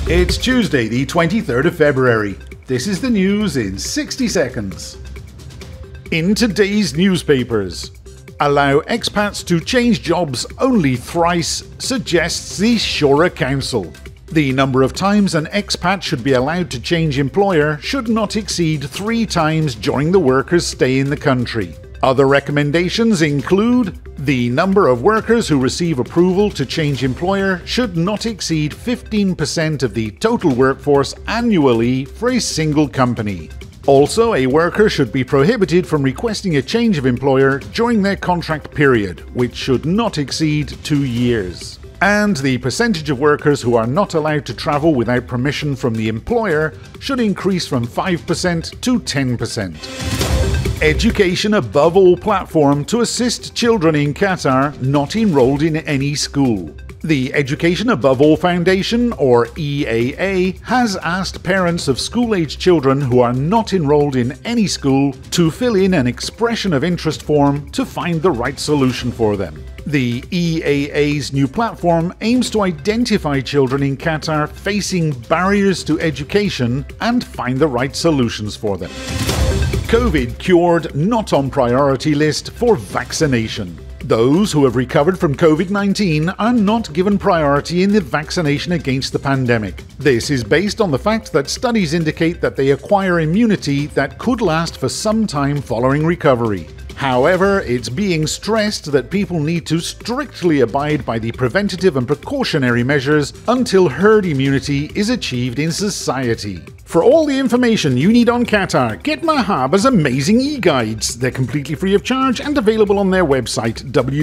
It's Tuesday, the 23rd of February. This is the news in 60 seconds. In today's newspapers, allow expats to change jobs only thrice, suggests the Shura Council. The number of times an expat should be allowed to change employer should not exceed 3 times during the worker's stay in the country. Other recommendations include the number of workers who receive approval to change employer should not exceed 15% of the total workforce annually for a single company. Also, a worker should be prohibited from requesting a change of employer during their contract period, which should not exceed 2 years. And the percentage of workers who are not allowed to travel without permission from the employer should increase from 5% to 10%. Education above all platform to assist children in Qatar not enrolled in any school. The Education Above All Foundation, or EAA, has asked parents of school-aged children who are not enrolled in any school to fill in an expression of interest form to find the right solution for them. The EAA's new platform aims to identify children in Qatar facing barriers to education and find the right solutions for them. COVID cured not on priority list for vaccination. Those who have recovered from COVID-19 are not given priority in the vaccination against the pandemic. This is based on the fact that studies indicate that they acquire immunity that could last for some time following recovery. However, it's being stressed that people need to strictly abide by the preventative and precautionary measures until herd immunity is achieved in society. For all the information you need on Qatar, get Marhaba's amazing e-guides. They're completely free of charge and available on their website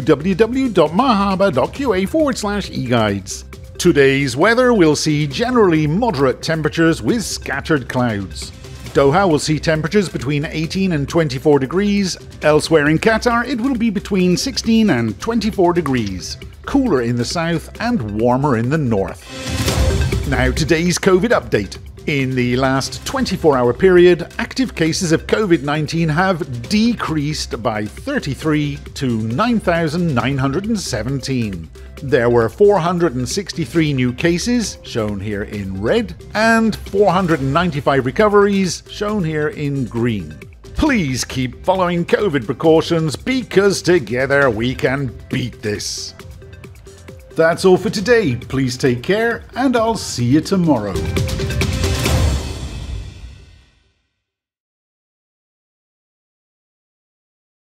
www.marhaba.qa/e-guides. Today's weather will see generally moderate temperatures with scattered clouds. Doha will see temperatures between 18 and 24 degrees. Elsewhere in Qatar, it will be between 16 and 24 degrees. Cooler in the south and warmer in the north. Now today's COVID update. In the last 24-hour period, active cases of COVID-19 have decreased by 33 to 9,917. There were 463 new cases, shown here in red, and 495 recoveries, shown here in green. Please keep following COVID precautions because together we can beat this. That's all for today. Please take care, and I'll see you tomorrow.